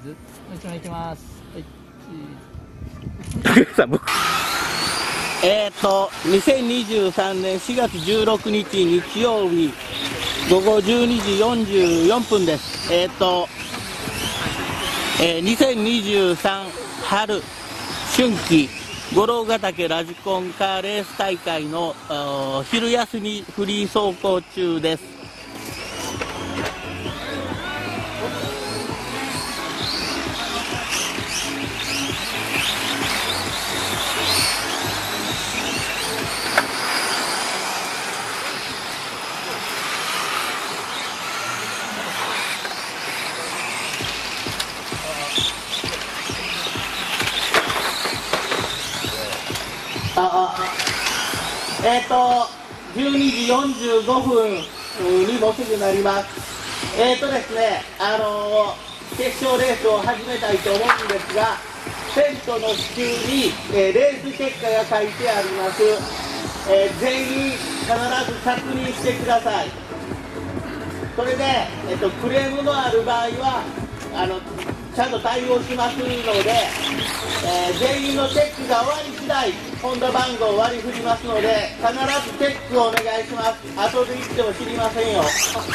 ズ。もう一枚いきます。はい。 2023年4月16日日曜日午後12時44分です。2023春春季五郎ヶ岳ラジコンカーレース大会の昼休みフリー走行中です。12時45分にもうすぐなります。ですね、決勝レースを始めたいと思うんですが、テントの支柱に、レース結果が書いてあります。全員必ず確認してください。それで、クレームのある場合はちゃんと対応しますので、全員のチェックが終わり次第ホンダ番号を割り振りますので、必ずチェックをお願いします。後で言っても知りませんよ。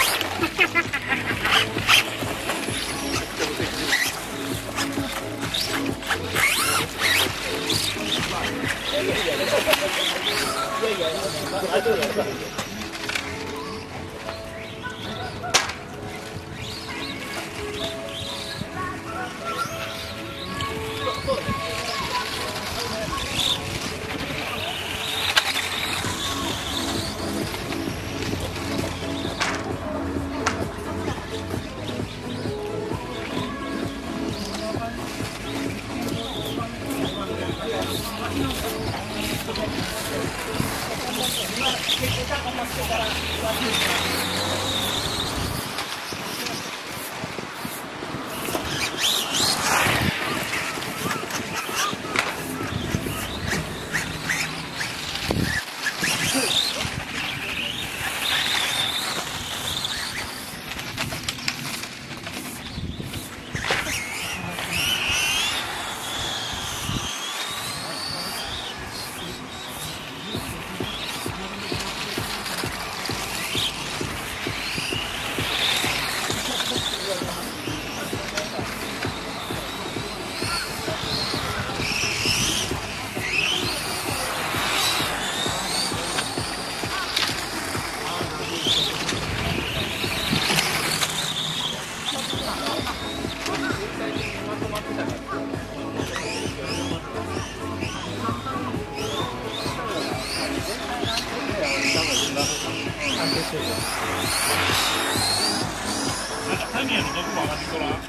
タミヤのどこも上がってこらん。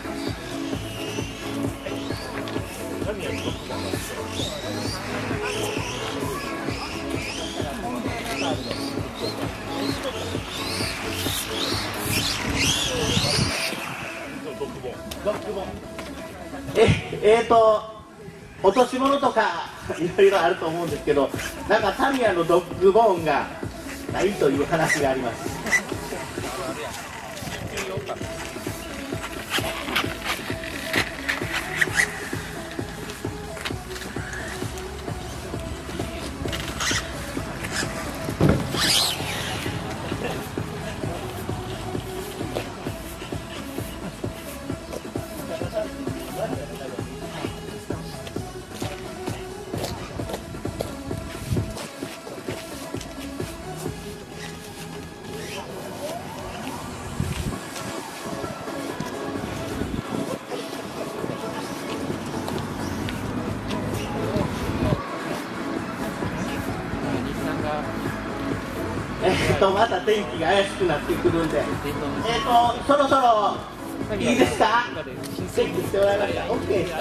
タミヤのどこも上がって落とし物とかいろいろあると思うんですけど、なんかタミヤのドッグボーンがないという話があります。また天気が怪しくなってくるんで、そろそろいいですか？チェックしてもらいました。OK ですか？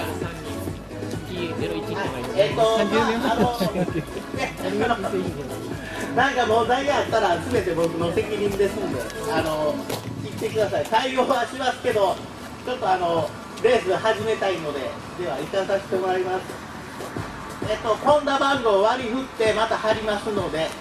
なんか問題があったら全て僕の責任ですんで、言ってください。対応はしますけど、ちょっとレース始めたいので、では行かさせてもらいます。ホンダ番号を割り振ってまた貼りますので。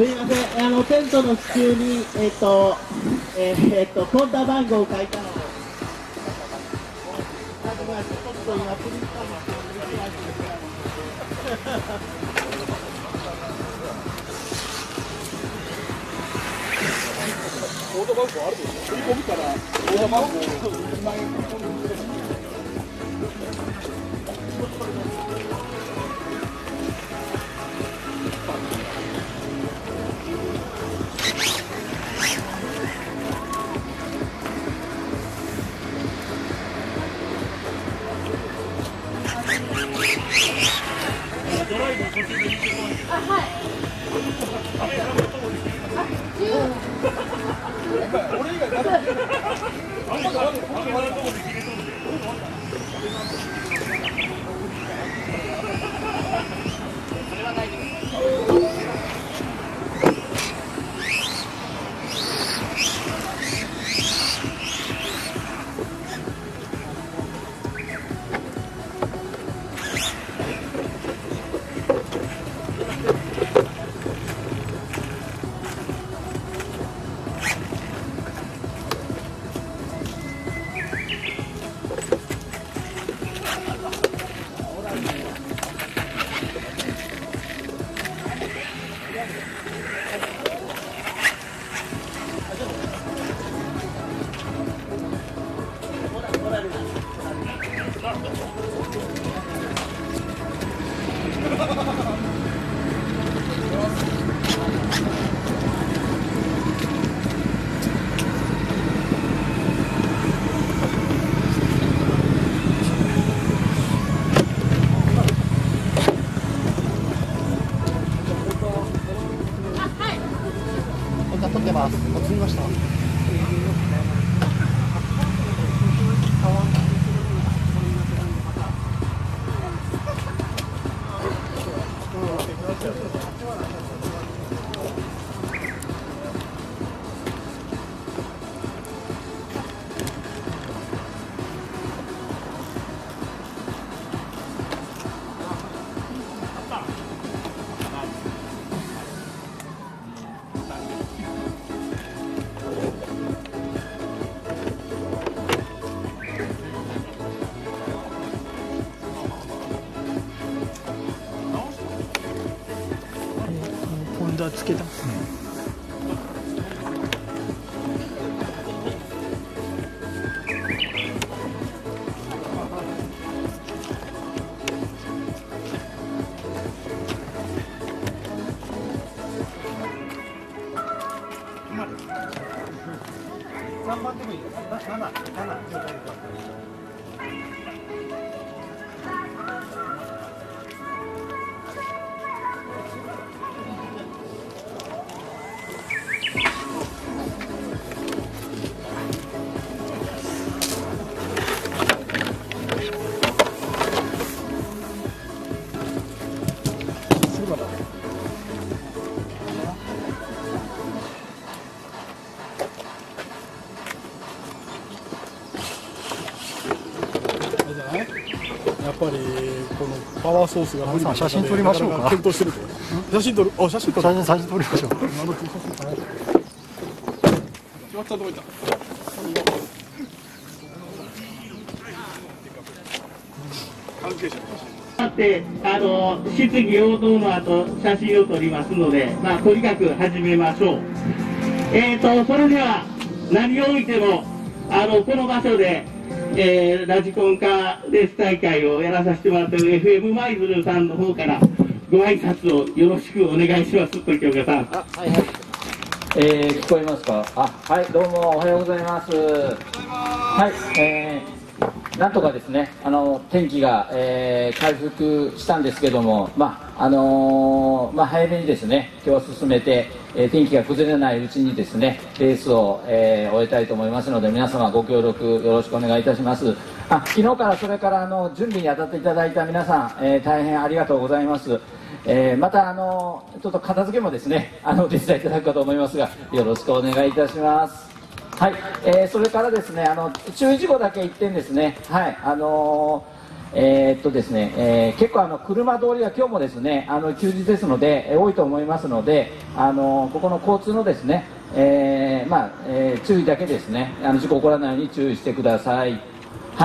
すいません、テントの支柱にコンタ番号を書いたので、ちょっと今プリンターのオートバンクあるでしょ。振り込むからオートバンクを2万円振り込んでくれる。 ドライブ途中で見てこい。 あ、はい。 俺以外誰もあんまりとこで切れとるで。 撮ってます。撮りました。 ポンダーつけた。何番でもいいよ。7。やっぱりこのパワーソースが無理な写真撮りましょうか。 検討してると。写真撮る。あ、写真撮る。 写真撮りましょう。 決まったとこ行った。関係者の写真。 で質疑応答の後写真を撮りますので、とにかく始めましょう。それでは何をおいてもこの場所で、ラジコンカーレース大会をやらさせてもらっている FM 舞鶴さんの方からご挨拶をよろしくお願いします。時岡さん。 はいはい。聞こえますか。はい、どうもおはようございます。はい、なんとかですね、天気が、回復したんですけども、早めにですね、今日は進めて、天気が崩れないうちにですね、レースを、終えたいと思いますので、皆様ご協力よろしくお願いいたします。昨日からそれから準備に当たっていただいた皆さん、大変ありがとうございます。またちょっと片付けもですね、お手伝いいただくかと思いますが、よろしくお願いいたします。はい、それからですね、注意事項だけ1点ですね。はい、 ですね、結構車通りは今日もですね休日ですので、多いと思いますので、ここの交通のですね、注意だけですね、事故起こらないように注意してください。はい、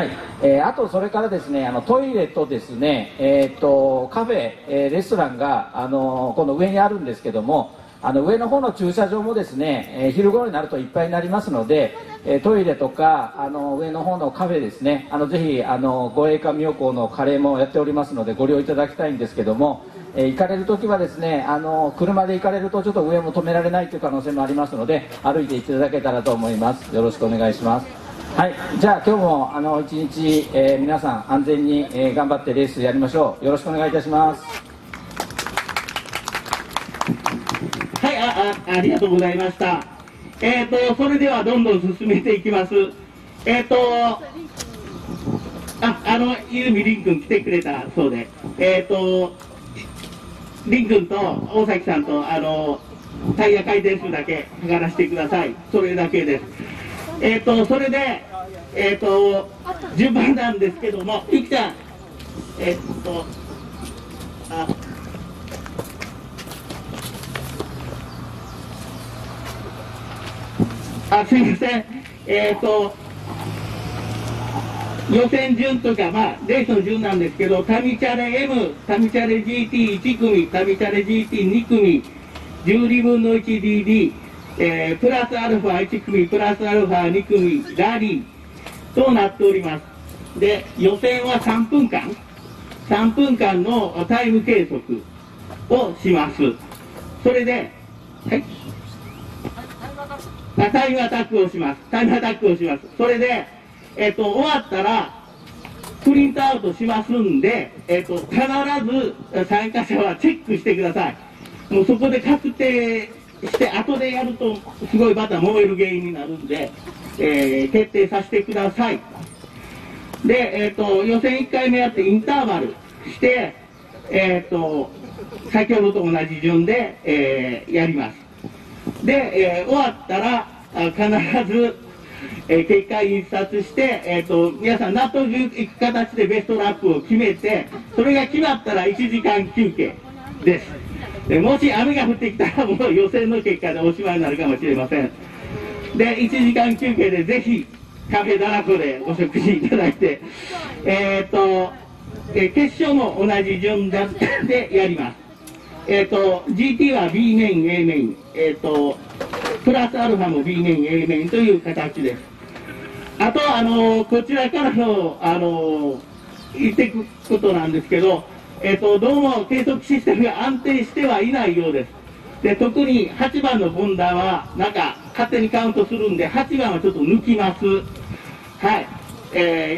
あとそれからですねトイレとですね、カフェ、レストランがこの上にあるんですけども、上の方の駐車場もですね、昼頃になるといっぱいになりますので、トイレとか上の方のカフェですね、ぜひ護衛艦妙高のカレーもやっておりますのでご利用いただきたいんですけども、行かれるときはですね車で行かれるとちょっと上も止められないという可能性もありますので、歩いていただけたらと思います。よろしくお願いします。はい、じゃあ今日も一日、皆さん安全に、頑張ってレースやりましょう。よろしくお願いいたします。 はい、ありがとうございました。それではどんどん進めていきます。泉凛君来てくれたそうで、凛君と大崎さんとタイヤ回転数だけ測らせてください。それだけです。それで、順番なんですけども、ゆきちゃん、すみません、予選順とか、レースの順なんですけど、タミチャレ M、タミチャレ GT1 組、タミチャレ GT2 組、12分の 1DD、プラスアルファ1組、プラスアルファ2組、ラリーとなっております。で、予選は3分間のタイム計測をします。それで、はい。タイムアタックをします。それで、終わったら、プリントアウトしますんで、必ず参加者はチェックしてください。もうそこで確定して、後でやると、すごいまた燃える原因になるんで、決定させてください。で、予選1回目やってインターバルして、先ほどと同じ順で、やります。で、終わったら必ず、結果印刷して、皆さん納得いく形でベストラップを決めて、それが決まったら1時間休憩です。でもし雨が降ってきたらもう予選の結果でおしまいになるかもしれません。で、1時間休憩でぜひカフェダラコでお食事いただいて、決勝も同じ順番でやります。GT は B メイン、A メイン、プラスアルファも B メイン、A メインという形です。あと、こちらからの、言っていくことなんですけど、どうも計測システムが安定してはいないようです。で、特に8番のホンダは、なんか、勝手にカウントするんで、8番はちょっと抜きます。はい。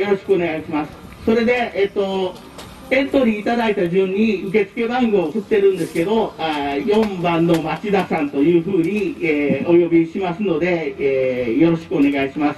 よろしくお願いします。それで、エントリーいただいた順に受付番号を振ってるんですけど、4番の町田さんというふうに、お呼びしますので、よろしくお願いします。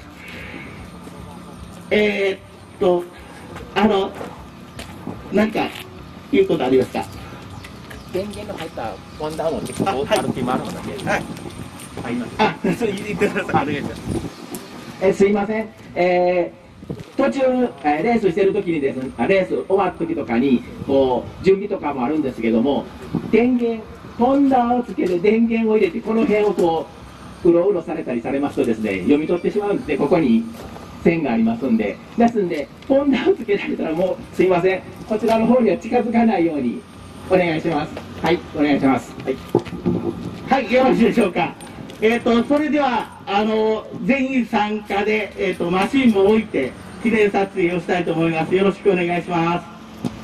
何か言うことありますか？ 電源の入ったワンダーを持ってここ歩き回るのだけ。はい。 それ言ってください。お願いします。 すいません。途中、レースしてる時にですね、レース終わった時とかにこう準備とかもあるんですけども、電源ホンダをつけて電源を入れてこの辺をこううろうろされたりされますとですね、読み取ってしまうんですね。ここに線がありますんで、ですんでホンダをつけられたらもうすいません、こちらの方には近づかないようにお願いします。はい、お願いします。 はい、よろしいでしょうか。それでは全員参加で、マシンも置いて記念撮影をしたいと思います。よろしくお願いします。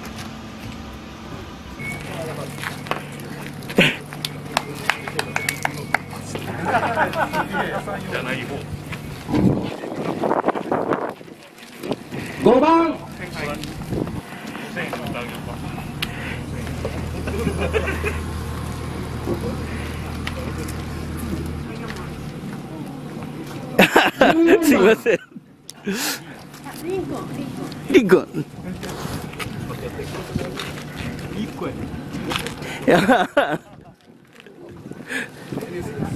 じゃない方。 5番すいません。リンコン。1個や。